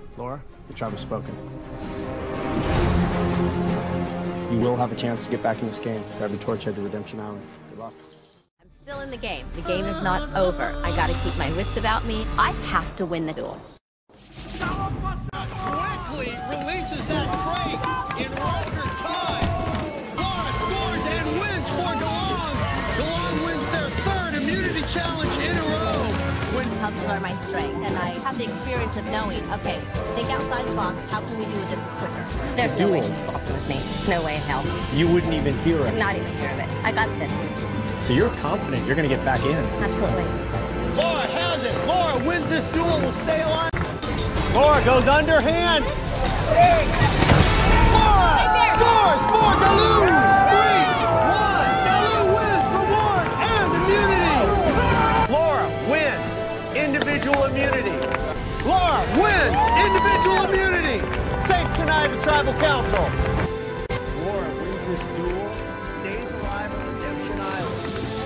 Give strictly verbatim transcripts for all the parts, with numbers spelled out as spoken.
Laura, the tribe has spoken. You will have a chance to get back in this game. Grab your torch, head to Redemption Island. Good luck. I'm still in the game. The game is not over. I gotta keep my wits about me. I have to win the duel. Quickly releases that crate in record time. Laura scores and wins for Galan. Galan wins their third immunity challenge in a row. When puzzles are my strength, and I have the experience of knowing, okay, think outside the box. How can we do this quicker? There's no way she's walking with me. No way in hell. You wouldn't even hear it. I'm not even hear of it. I got this. So you're confident you're going to get back in? Absolutely. Laura has it. Laura wins this duel and will stay alive. Laura goes underhand. Laura scores for Galoo. three one. Galoo wins reward and immunity. Laura wins individual immunity. Laura wins individual immunity. Safe tonight at Tribal Council. Laura wins this duel, stays alive on Redemption Island.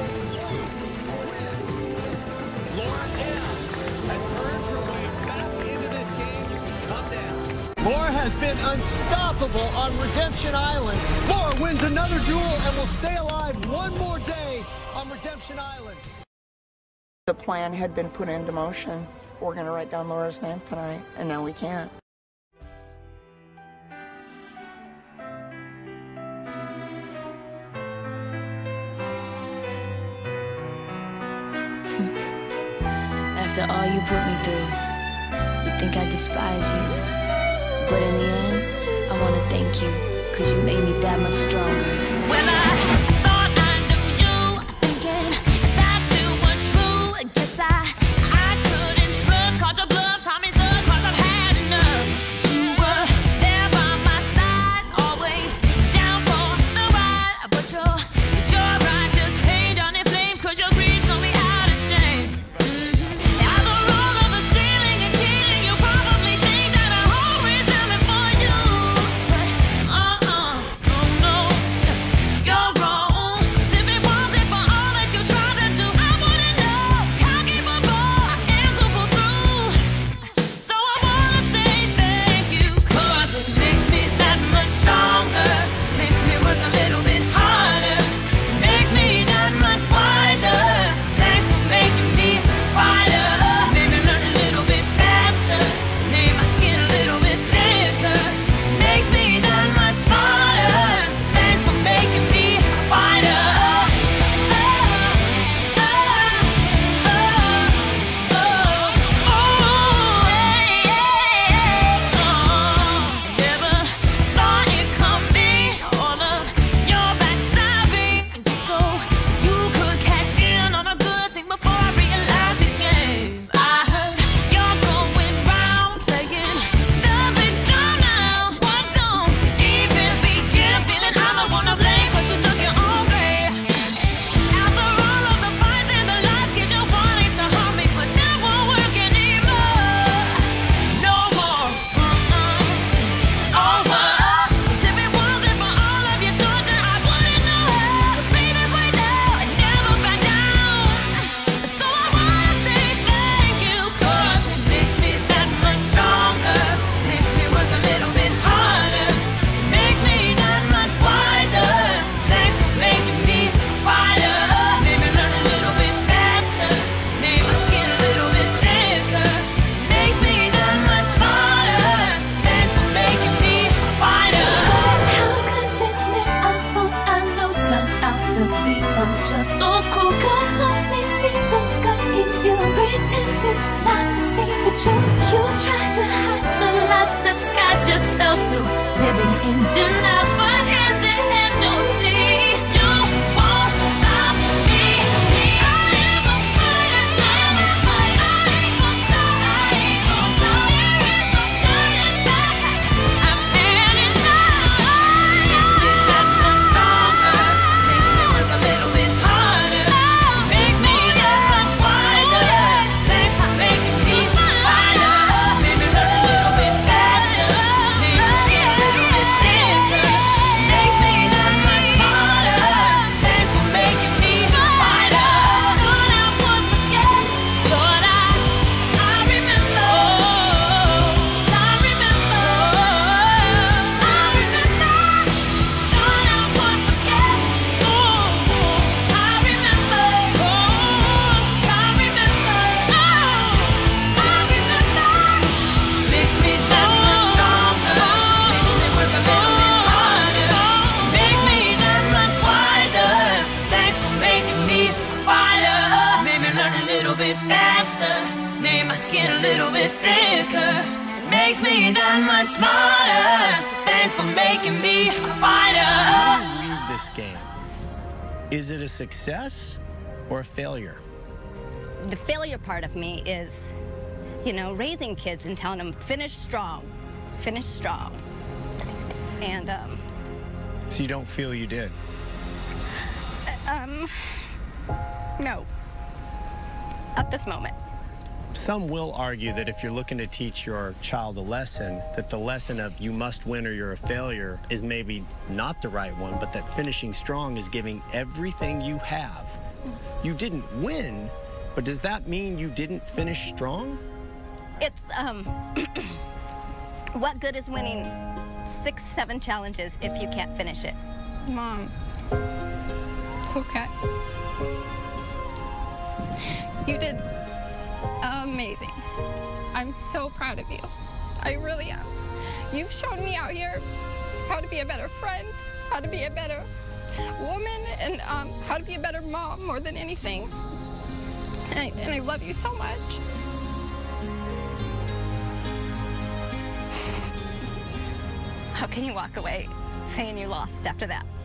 Laura M has earned her way back into this game. You can come down. Laura has been unstoppable on Redemption Island. Laura wins another duel and will stay alive one more day on Redemption Island. The plan had been put into motion. We're going to write down Laura's name tonight, and now we can't. After all you put me through, you think I despise you. But in the end, I want to thank you, because you made me that much stronger. When I me that much smarter. So thanks for making me a fighter. How do you read this game? Is it a success or a failure? The failure part of me is, you know, raising kids and telling them, finish strong, finish strong. And, um... So you don't feel you did? Um, no. At this moment. Some will argue that if you're looking to teach your child a lesson, that the lesson of you must win or you're a failure is maybe not the right one, but that finishing strong is giving everything you have. You didn't win, but does that mean you didn't finish strong? It's, um, what good is winning six, seven challenges if you can't finish it? Mom, it's okay. You did amazing. I'm so proud of you. I really am. You've shown me out here how to be a better friend, how to be a better woman, and um, how to be a better mom more than anything. And I, and I love you so much. How can you walk away saying you lost after that?